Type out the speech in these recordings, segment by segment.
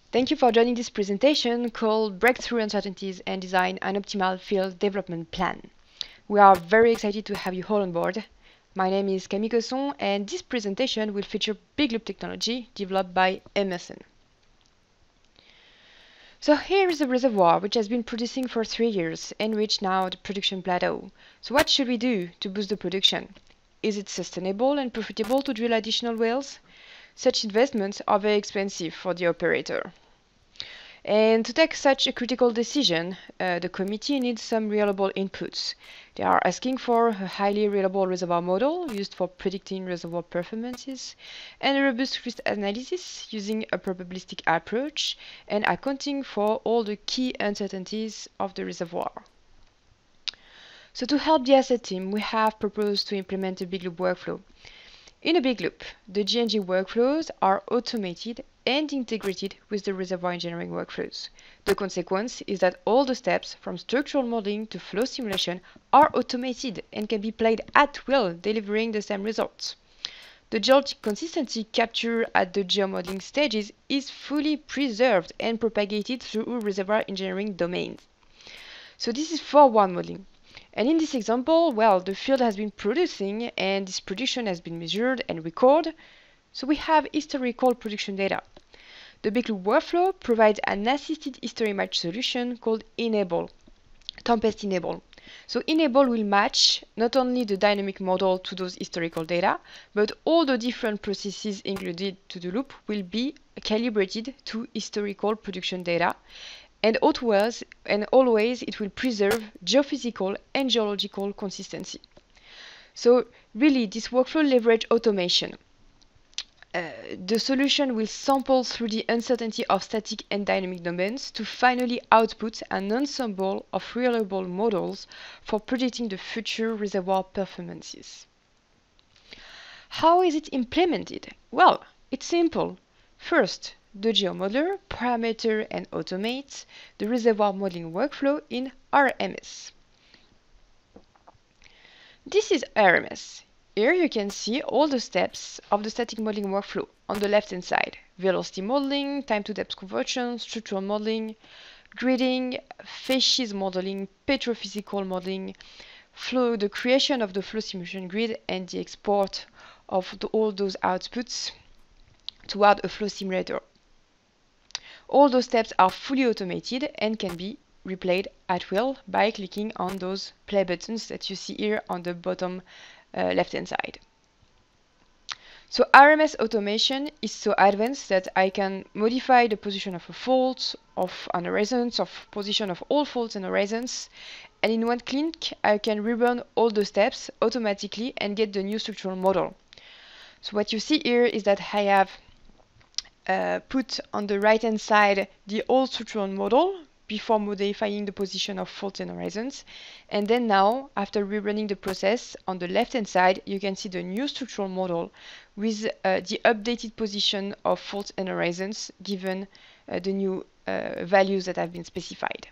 Thank you for joining this presentation called Breakthrough Uncertainties and Design an Optimal Field Development Plan. We are very excited to have you all on board. My name is Camille Cosson, and this presentation will feature big loop technology developed by Emerson. So here is the reservoir, which has been producing for 3 years and reached now the production plateau. So what should we do to boost the production? Is it sustainable and profitable to drill additional wells? Such investments are very expensive for the operator. And to take such a critical decision, the committee needs some reliable inputs. They are asking for a highly reliable reservoir model used for predicting reservoir performances, and a robust risk analysis using a probabilistic approach and accounting for all the key uncertainties of the reservoir. So to help the asset team, we have proposed to implement a big loop workflow. In a big loop, the G&G workflows are automated and integrated with the reservoir engineering workflows. The consequence is that all the steps from structural modeling to flow simulation are automated and can be played at will, delivering the same results. The geologic consistency captured at the geomodeling stages is fully preserved and propagated through reservoir engineering domains. So this is for one modeling. And in this example, well, the field has been producing and this production has been measured and recorded. So we have historical production data. The big loop workflow provides an assisted history match solution called Enable, Tempest Enable. So Enable will match not only the dynamic model to those historical data, but all the different processes included to the loop will be calibrated to historical production data. And always it will preserve geophysical and geological consistency. So really, this workflow leverages automation. The solution will sample through the uncertainty of static and dynamic domains to finally output an ensemble of reliable models for predicting the future reservoir performances. How is it implemented? Well, it's simple. First, the geomodeler parameter and automates the reservoir modeling workflow in RMS. This is RMS. Here you can see all the steps of the static modeling workflow on the left-hand side. Velocity modeling, time to depth conversion, structural modeling, gridding, facies modeling, petrophysical modeling, the creation of the flow simulation grid, and the export of all those outputs toward a flow simulator. All those steps are fully automated and can be replayed at will by clicking on those play buttons that you see here on the bottom left-hand side. So RMS automation is so advanced that I can modify the position of a fault, of an horizons, of position of all faults and horizons, and in one click I can rerun all the steps automatically and get the new structural model. So what you see here is that I have put on the right hand side the old structural model before modifying the position of faults and horizons, and then now after rerunning the process on the left hand side you can see the new structural model with the updated position of faults and horizons given the new values that have been specified.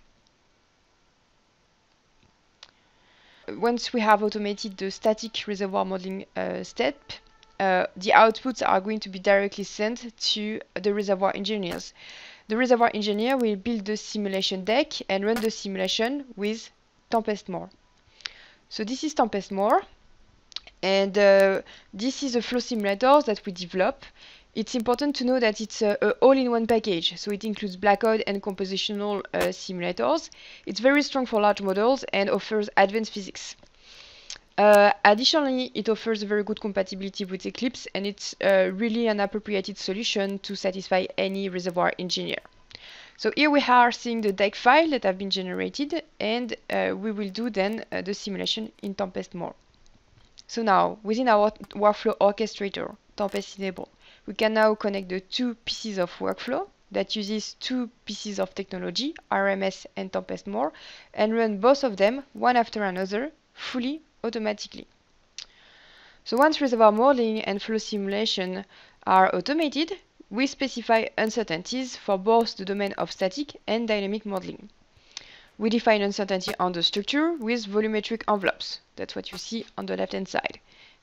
Once we have automated the static reservoir modeling step, the outputs are going to be directly sent to the reservoir engineers. The reservoir engineer will build the simulation deck and run the simulation with Tempest More. So this is Tempest More, and this is a flow simulator that we develop. It's important to know that it's an all-in-one package, so it includes Blackout and compositional simulators. It's very strong for large models and offers advanced physics. Additionally, it offers a very good compatibility with Eclipse, and it's really an appropriate solution to satisfy any reservoir engineer. So here we are seeing the deck file that have been generated, and we will do then the simulation in Tempest More. So now, within our workflow orchestrator, Tempest Enable, we can now connect the two pieces of workflow that uses two pieces of technology, RMS and Tempest More, and run both of them one after another fully automatically. So once reservoir modeling and flow simulation are automated, we specify uncertainties for both the domain of static and dynamic modeling. We define uncertainty on the structure with volumetric envelopes. That's what you see on the left-hand side.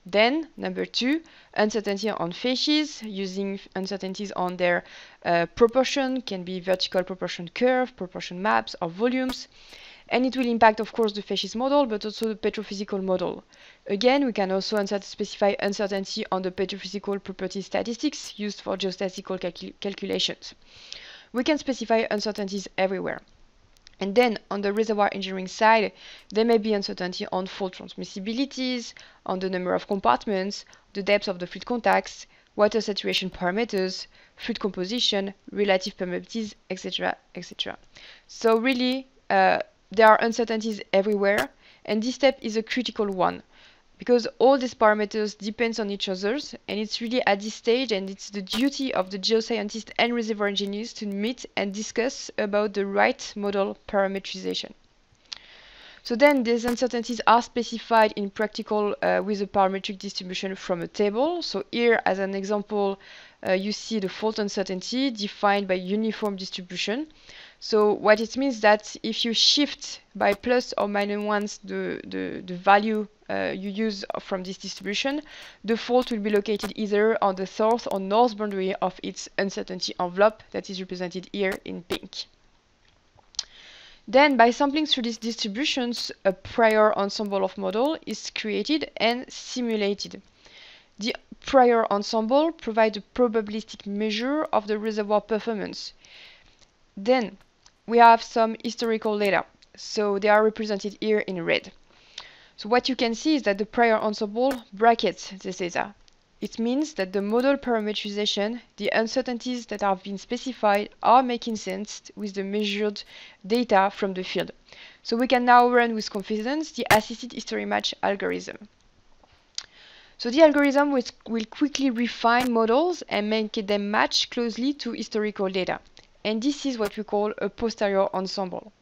Then, number 2, uncertainty on phases, using uncertainties on their proportion, can be vertical proportion curve, proportion maps, or volumes. And it will impact, of course, the phases model, but also the petrophysical model. Again, we can also specify uncertainty on the petrophysical property statistics used for geostatistical calculations. We can specify uncertainties everywhere. And then on the reservoir engineering side, there may be uncertainty on fault transmissibilities, on the number of compartments, the depth of the fluid contacts, water saturation parameters, fluid composition, relative permeabilities, etc., etc. So really, there are uncertainties everywhere, and this step is a critical one, because all these parameters depend on each other, and it's really at this stage, and it's the duty of the geoscientists and reservoir engineers to meet and discuss about the right model parametrization. So then these uncertainties are specified in practical with a parametric distribution from a table. So here, as an example, you see the fault uncertainty defined by uniform distribution. So what it means that if you shift by plus or minus 1 the value you use from this distribution, the fault will be located either on the south or north boundary of its uncertainty envelope that is represented here in pink. Then, by sampling through these distributions, a prior ensemble of model is created and simulated. The prior ensemble provides a probabilistic measure of the reservoir performance. Then, we have some historical data. So they are represented here in red. So what you can see is that the prior ensemble brackets this data. It means that the model parametrization, the uncertainties that have been specified, are making sense with the measured data from the field. So we can now run with confidence the assisted history match algorithm. So the algorithm will quickly refine models and make them match closely to historical data. And this is what we call a posterior ensemble.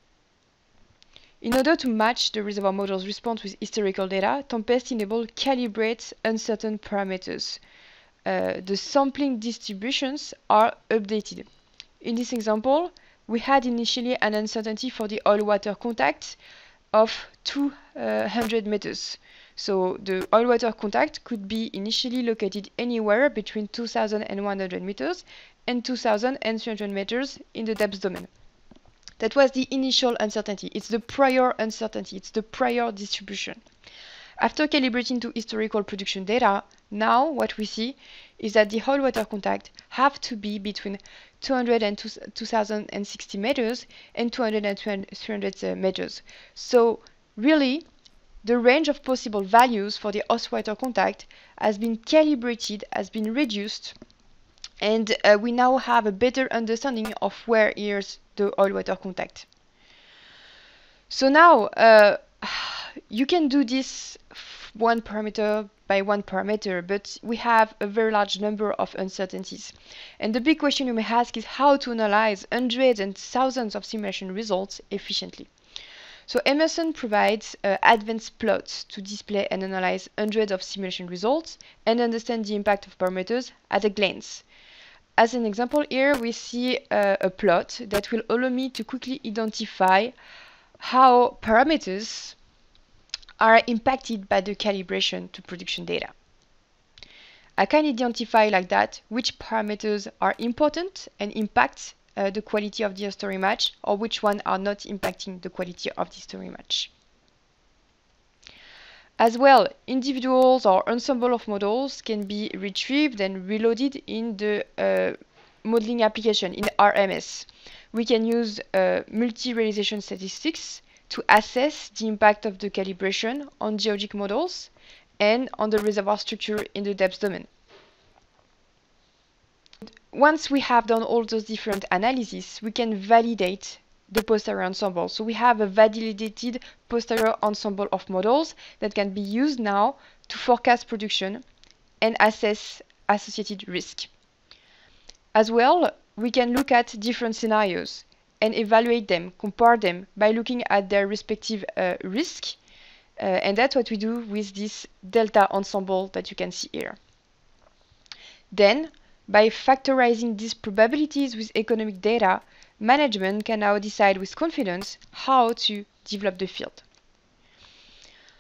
In order to match the reservoir model's response with historical data, Tempest Enable calibrates uncertain parameters. The sampling distributions are updated. In this example, we had initially an uncertainty for the oil-water contact of 200 meters. So the oil-water contact could be initially located anywhere between 2,100 meters and 2,300 meters in the depth domain. That was the initial uncertainty. It's the prior uncertainty. It's the prior distribution. After calibrating to historical production data, now what we see is that the oil water contact have to be between 200 and 2060 meters and 200 and 300 meters. So really, the range of possible values for the oil water contact has been calibrated, has been reduced, and we now have a better understanding of where is the oil-water contact. So now you can do this one parameter by one parameter, but we have a very large number of uncertainties. And the big question you may ask is how to analyze hundreds and thousands of simulation results efficiently. So Emerson provides advanced plots to display and analyze hundreds of simulation results and understand the impact of parameters at a glance. As an example here, we see a plot that will allow me to quickly identify how parameters are impacted by the calibration to production data. I can identify like that which parameters are important and impact the quality of the history match, or which one are not impacting the quality of the history match. As well, individuals or ensemble of models can be retrieved and reloaded in the modeling application in RMS. We can use multi-realization statistics to assess the impact of the calibration on geologic models and on the reservoir structure in the depth domain. Once we have done all those different analyses, we can validate the posterior ensemble. So we have a validated posterior ensemble of models that can be used now to forecast production and assess associated risk. As well, we can look at different scenarios and evaluate them, compare them by looking at their respective risk. And that's what we do with this delta ensemble that you can see here. Then, by factorizing these probabilities with economic data, management can now decide with confidence how to develop the field.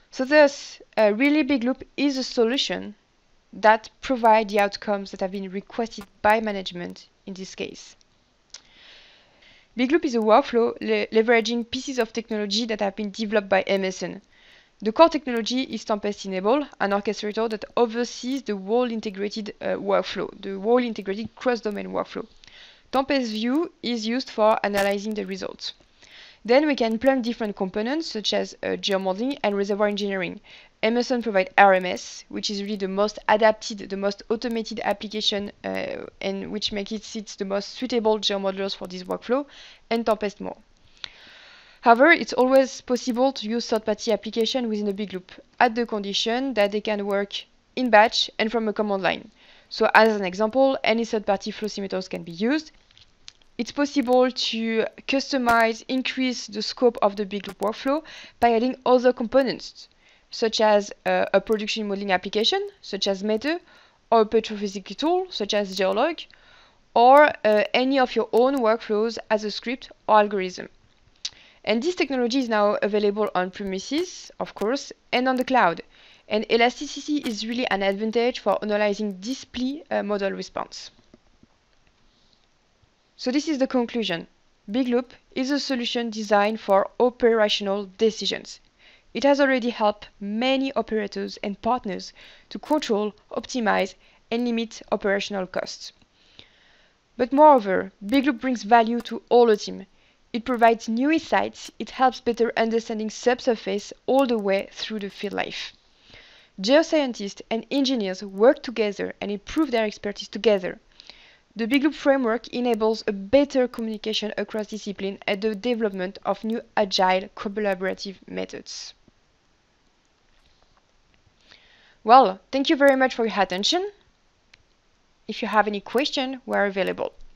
So thus, a really big loop is a solution that provide the outcomes that have been requested by management in this case. Big loop is a workflow leveraging pieces of technology that have been developed by MSN. The core technology is Tempest Enable, an orchestrator that oversees the whole integrated workflow, the whole integrated cross-domain workflow. Tempest View is used for analyzing the results. Then we can plug different components such as geomodeling and reservoir engineering. Emerson provides RMS, which is really the most adapted, the most automated application, and which makes it the most suitable geomodelers for this workflow, and Tempest more. However, it's always possible to use third-party application within a big loop, at the condition that they can work in batch and from a command line. So as an example, any third-party flow simulators can be used. It's possible to customize, increase the scope of the big loop workflow by adding other components, such as a production modeling application, such as Meta, or a petrophysics tool, such as Geolog, or any of your own workflows as a script or algorithm. And this technology is now available on premises, of course, and on the cloud. And elasticity is really an advantage for analyzing display model response. So this is the conclusion. Big Loop is a solution designed for operational decisions. It has already helped many operators and partners to control, optimize, and limit operational costs. But moreover, Big Loop brings value to all the team. It provides new insights, it helps better understanding subsurface all the way through the field life. Geoscientists and engineers work together and improve their expertise together. The Big Loop framework enables a better communication across disciplines and the development of new agile collaborative methods. Well, thank you very much for your attention. If you have any questions, we are available.